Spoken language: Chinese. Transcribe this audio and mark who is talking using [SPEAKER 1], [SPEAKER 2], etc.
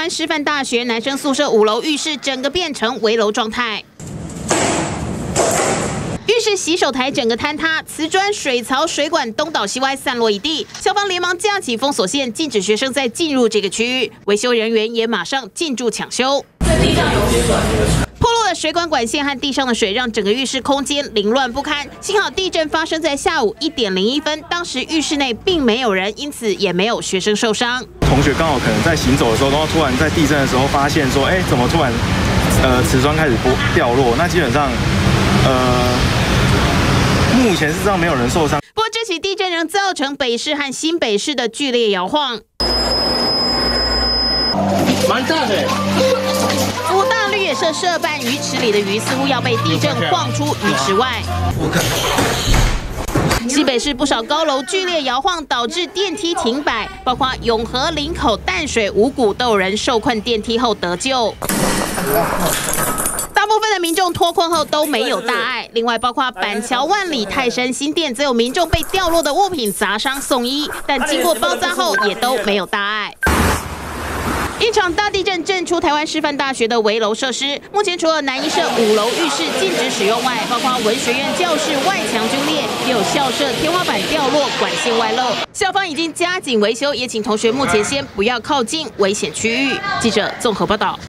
[SPEAKER 1] 湾师范大学男生宿舍5楼浴室整个变成危楼状态。 浴室洗手台整个坍塌，瓷砖、水槽、水管东倒西歪散落一地。消防连忙架起封锁线，禁止学生再进入这个区域。维修人员也马上进驻抢修。破落的水管管线和地上的水，让整个浴室空间凌乱不堪。幸好地震发生在下午1点01分，当时浴室内并没有人，因此也没有学生受伤。
[SPEAKER 2] 同学刚好可能在行走的时候，然后突然在地震的时候发现说，怎么突然瓷砖开始掉落？那基本上目前事实上没有人受伤。
[SPEAKER 1] 不过这起地震仍造成北市和新北市的剧烈摇晃，
[SPEAKER 3] 蛮大的。
[SPEAKER 1] 福大绿野社社办鱼池里的鱼似乎要被地震晃出鱼池外。西北市不少高楼剧烈摇晃，导致电梯停摆，包括永和、林口、淡水、五股都有人受困电梯后得救。 大部分的民众脱困后都没有大碍，另外包括板桥、万里、泰山、新店，则有民众被掉落的物品砸伤送医，但经过包扎后也都没有大碍。一场大地震震出台湾师范大学的危楼设施，目前除了南一舍5楼浴室禁止使用外，包括文学院教室外墙龟裂，也有校舍天花板掉落、管线外漏。校方已经加紧维修，也请同学目前先不要靠近危险区域。记者综合报道。